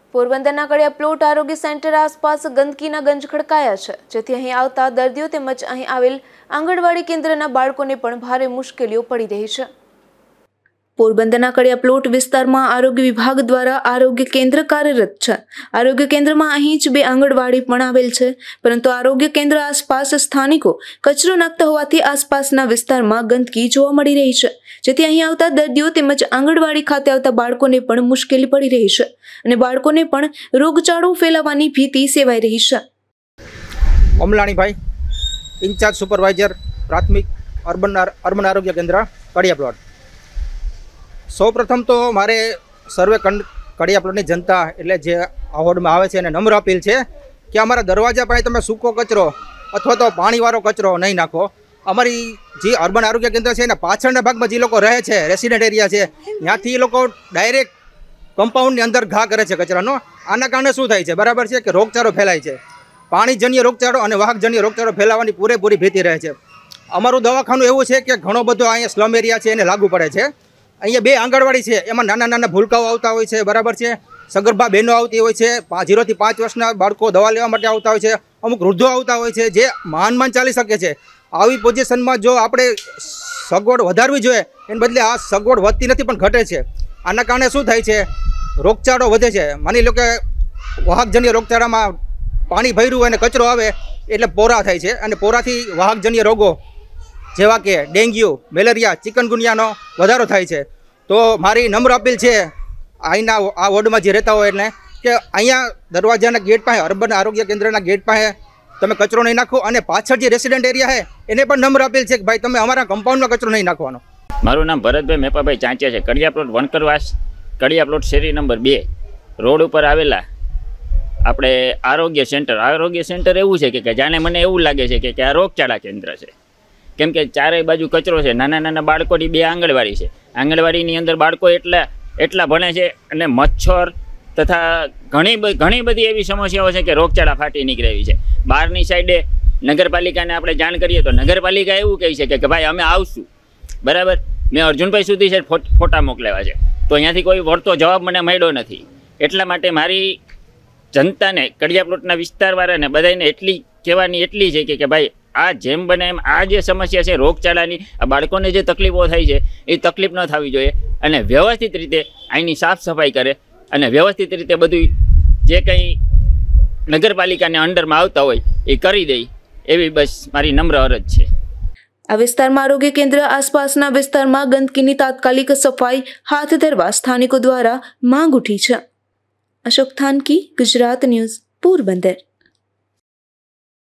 પોરબંદરના કડિયા પ્લોટ આરોગ્ય સેન્ટર આસપાસ ગંદકીના ગંજ ખડકાયા છે, જેથી અહીં આવતા દર્દીઓ તેમજ અહીં આવેલ આંગણવાડી કેન્દ્રના બાળકોને પણ ભારે મુશ્કેલીઓ પડી રહી છે। પોરબંદરના કડિયા પ્લોટ વિસ્તારમાં આરોગ્ય વિભાગ દ્વારા આરોગ્ય કેન્દ્ર કાર્યરત છે। આરોગ્ય કેન્દ્રમાં અહીં જ 2 આંગણવાડી પણ આવેલ છે, પરંતુ આરોગ્ય કેન્દ્ર આસપાસ સ્થાનિકો કચરો નાખતા હોવાથી આસપાસના વિસ્તારમાં ગંદકી જોવા મળી રહી છે, જેથી અહીં આવતા દર્દીઓ તેમજ આંગણવાડી ખાતે આવતા બાળકોને પણ મુશ્કેલી પડી રહી છે અને બાળકોને પણ રોગચાળો ફેલાવાની ભીતિ સેવાઈ રહી છે। અમલાણીભાઈ, ઇન્ચાર્જ સુપરવાઇઝર પ્રાથમિક અર્બન આરોગ્ય કેન્દ્ર કડિયા પ્લોટ। સૌ પ્રથમ તો મારે સર્વે કડિયા પ્લોટની જનતા એટલે જે આ વોર્ડમાં આવે છે એને નમ્ર અપીલ છે કે અમારા દરવાજા પાસે તમે સૂકો કચરો અથવા તો પાણીવાળો કચરો નહીં નાખો। અમારી જે અર્બન આરોગ્ય કેન્દ્ર છે એના પાછળના ભાગમાં જે લોકો રહે છે, રેસિડેન્ટ એરિયા છે, ત્યાંથી એ લોકો ડાયરેક્ટ કમ્પાઉન્ડની અંદર ઘા કરે છે કચરાનો। આના કારણે શું થાય છે બરાબર છે કે રોગચાળો ફેલાય છે, પાણીજન્ય રોગચાળો અને વાહકજન્ય રોગચાળો ફેલાવાની પૂરેપૂરી ભીતિ રહે છે। અમારું દવાખાનું એવું છે કે ઘણો બધો અહીંયા સ્લમ એરિયા છે એને લાગુ પડે છે। અહીંયા 2 આંગણવાડી છે, એમાં નાના નાના ભૂલકાઓ આવતા હોય છે બરાબર છે, સગર્ભા બહેનો આવતી હોય છે, 0 થી 5 વર્ષના બાળકો દવા લેવા માટે આવતા હોય છે, અમુક વૃદ્ધો આવતા હોય છે જે માંડ ચાલી શકે છે। આવી પોઝિશનમાં જો આપણે સગવડ વધારવી જોઈએ એને બદલે આ સગવડ વધતી નથી પણ ઘટે છે। આના કારણે શું થાય છે, રોગચાળો વધે છે। માની લો કે વાહકજન્ય રોગચાળામાં પાણી ભર્યું અને કચરો આવે એટલે પોરા થાય છે અને પોરાથી વાહકજન્ય રોગો જેવા કે ડેન્ગ્યુ, મેલેરિયા, ચિકનગુનિયાનો વધારો થાય છે। તો મારી નમ્ર અપીલ છે અહીંના આ વોર્ડમાં જે રહેતા હોય એટલે કે અહીંયા દરવાજાના ગેટ પાસે, અર્બન આરોગ્ય કેન્દ્રના ગેટ પાસે તમે કચરો નહીં નાખો અને પાછળ જે રેસિડેન્ટ એરિયા છે એને પણ નમ્ર અપીલ છે કે ભાઈ તમે અમારા કમ્પાઉન્ડમાં કચરો નહીં નાખવાનો। મારું નામ ભરતભાઈ મેપાભાઈ ચાંચિયા છે। કડિયા પ્લોટ વણકરવાસ, કડિયા પ્લોટ શેરી નંબર 2 રોડ ઉપર આવેલા આપણે આરોગ્ય સેન્ટર એવું છે કે જાણે મને એવું લાગે છે કે આ રોગચાળા કેન્દ્ર છે, કેમ કે ચારેય બાજુ કચરો છે। નાના નાના બાળકોની 2 આંગણવાડી છે, આંગણવાડીની અંદર બાળકો એટલા ભણે છે અને મચ્છર તથા ઘણી બધી એવી સમસ્યાઓ છે કે રોગચાળા ફાટી નીકળેવી છે। બહારની સાઈડે નગરપાલિકાને આપણે જાણ કરીએ તો નગરપાલિકા એવું કહે છે કે ભાઈ અમે આવશું બરાબર। મેં અર્જુનભાઈ સુધી છે ફોટા મોકલેવા છે, તો અહીંયાથી કોઈ વળતો જવાબ મને મળ્યો નથી। એટલા માટે મારી જનતાને, કડિયા પ્લોટના વિસ્તારવાળાને બધાને એટલી કહેવાની છે કે ભાઈ આ જેમ બને એમ આ જે સમસ્યા છે રોગચાળાની, આ બાળકોને જે તકલીફો થાય છે એ તકલીફ ન થવી જોઈએ અને વ્યવસ્થિત રીતે અહીંની સાફ સફાઈ કરે અને વ્યવસ્થિત રીતે બધું જે કંઈ નગરપાલિકાને અંડરમાં આવતા હોય એ કરી દે એવી બસ મારી નમ્ર અરજ છે। આ વિસ્તારમાં આરોગ્ય કેન્દ્ર આસપાસના વિસ્તારમાં ગંદકીની તાત્કાલિક સફાઈ હાથ ધરવા સ્થાનિકો દ્વારા માંગ ઉઠી છે। અશોક થાનકી, ગુજરાત ન્યૂઝ, પોરબંદર।